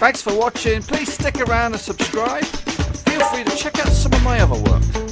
Thanks for watching. Please stick around and subscribe. Feel free to check out some of my other work.